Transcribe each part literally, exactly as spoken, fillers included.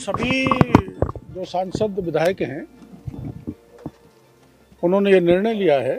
सभी जो सांसद विधायक हैं उन्होंने ये निर्णय लिया है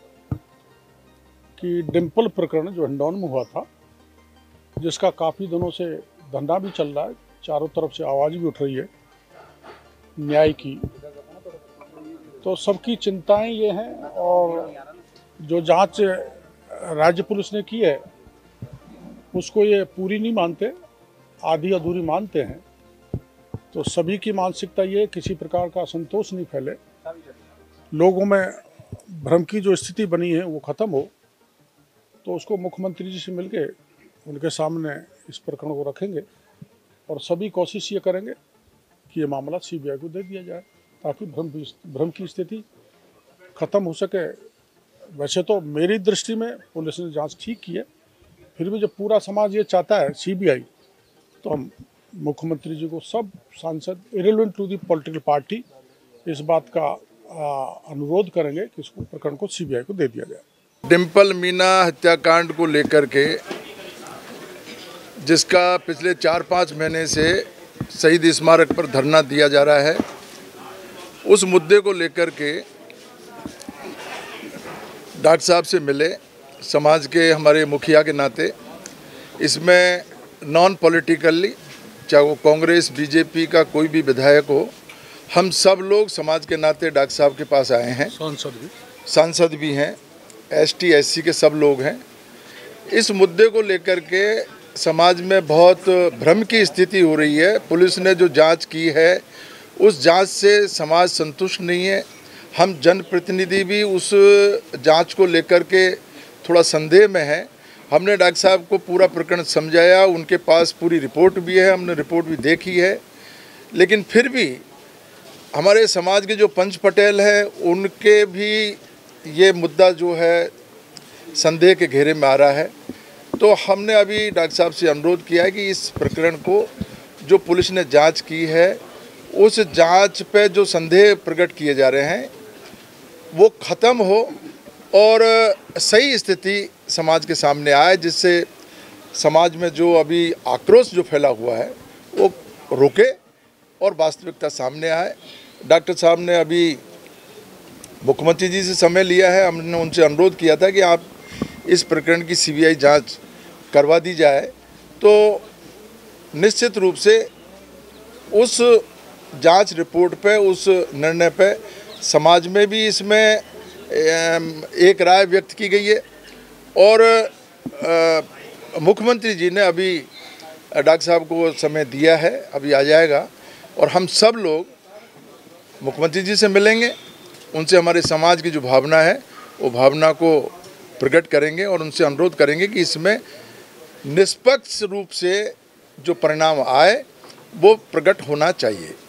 कि डिम्पल प्रकरण जो हिंडौन में हुआ था, जिसका काफ़ी दिनों से धंधा भी चल रहा है, चारों तरफ से आवाज़ भी उठ रही है न्याय की, तो सबकी चिंताएं ये हैं और जो जांच राज्य पुलिस ने की है उसको ये पूरी नहीं मानते, आधी अधूरी मानते हैं। तो सभी की मानसिकता ये किसी प्रकार का असंतोष नहीं फैले, लोगों में भ्रम की जो स्थिति बनी है वो ख़त्म हो, तो उसको मुख्यमंत्री जी से मिलके उनके सामने इस प्रकरण को रखेंगे और सभी कोशिश ये करेंगे कि ये मामला सीबीआई को दे दिया जाए ताकि भ्रम भ्रम की स्थिति ख़त्म हो सके। वैसे तो मेरी दृष्टि में पुलिस ने जांच ठीक की है, फिर भी जब पूरा समाज ये चाहता है सीबीआई, तो हम मुख्यमंत्री जी को सब सांसद irrelevant to the political party इस बात का अनुरोध करेंगे कि इसको प्रकरण को सीबीआई को दे दिया जाए। डिम्पल मीना हत्याकांड को लेकर के जिसका पिछले चार पाँच महीने से शहीद स्मारक पर धरना दिया जा रहा है, उस मुद्दे को लेकर के डॉक्टर साहब से मिले, समाज के हमारे मुखिया के नाते। इसमें नॉन पॉलिटिकली, चाहे वो कांग्रेस बीजेपी का कोई भी विधायक हो, हम सब लोग समाज के नाते डॉक्टर साहब के पास आए हैं। सांसद भी सांसद भी हैं, एसटी एससी के सब लोग हैं। इस मुद्दे को लेकर के समाज में बहुत भ्रम की स्थिति हो रही है। पुलिस ने जो जांच की है उस जांच से समाज संतुष्ट नहीं है। हम जनप्रतिनिधि भी उस जांच को लेकर के थोड़ा संदेह में हैं। हमने डॉक्टर साहब को पूरा प्रकरण समझाया, उनके पास पूरी रिपोर्ट भी है, हमने रिपोर्ट भी देखी है, लेकिन फिर भी हमारे समाज के जो पंच पटेल हैं उनके भी ये मुद्दा जो है संदेह के घेरे में आ रहा है। तो हमने अभी डॉक्टर साहब से अनुरोध किया है कि इस प्रकरण को जो पुलिस ने जांच की है उस जांच पे जो संदेह प्रकट किए जा रहे हैं वो ख़त्म हो और सही स्थिति समाज के सामने आए, जिससे समाज में जो अभी आक्रोश जो फैला हुआ है वो रुके और वास्तविकता सामने आए। डॉक्टर साहब ने अभी मुख्यमंत्री जी से समय लिया है, हमने उनसे अनुरोध किया था कि आप इस प्रकरण की सीबीआई जांच करवा दी जाए, तो निश्चित रूप से उस जांच रिपोर्ट पे, उस निर्णय पे समाज में भी इसमें एक राय व्यक्त की गई है और मुख्यमंत्री जी ने अभी डॉक्टर साहब को समय दिया है, अभी आ जाएगा और हम सब लोग मुख्यमंत्री जी से मिलेंगे, उनसे हमारे समाज की जो भावना है वो भावना को प्रकट करेंगे और उनसे अनुरोध करेंगे कि इसमें निष्पक्ष रूप से जो परिणाम आए वो प्रकट होना चाहिए।